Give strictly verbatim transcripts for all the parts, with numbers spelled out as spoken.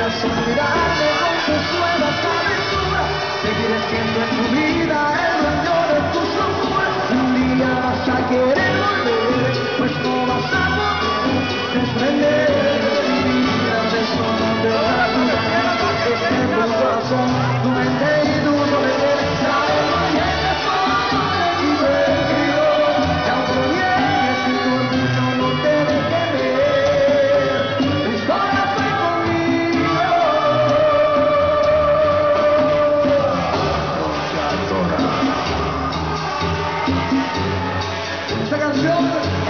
quieras olvidarme con tus nuevas aventuras, seguiré siendo en tu vida el dueño de tus locuras. Un día vas a querer volver, pues no vas a poder desprender de mi vida, de eso no te das cuenta. Es que tu corazón, tu mente y tu soledad traen llenas todo de tu vestido. Y aunque niegues y tu orgullo no te deje ver, estará fue conmigo. Esta canción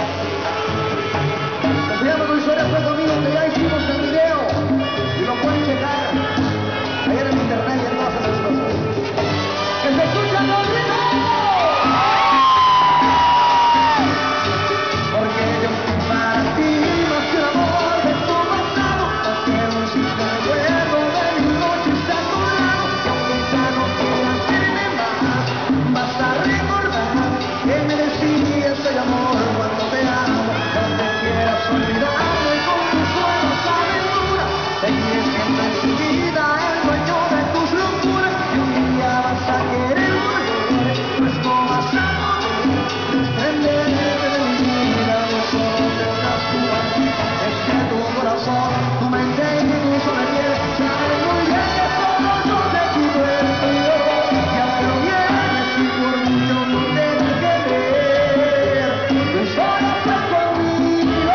se llama Tu historia fue conmigo, que ya hicimos el video y lo pueden checar ahí en el internet y en todas esas cosas. ¡Que se escuchan los gritos! Porque yo fui para ti más que el amor de tu pasado, más que un simple recuerdo de mis noches a tu lado. Y aunque ya no quieras verme más, vas a recordar que me decías el amor cuando te amo. Cuando quieras olvidarme con tus nuevas aventuras, seguiré siendo en tu vida el dueño de tus locuras. Y un día vas a querer volver, pues no vas a poder desprenderte de mi vida, no solo te das cuenta. Es que tu corazón, tu mente y tu soledad saben muy bien que solo yo te quito el frío. Y aunque lo niegues y tu orgullo no te deje ver, tu historia fue conmigo.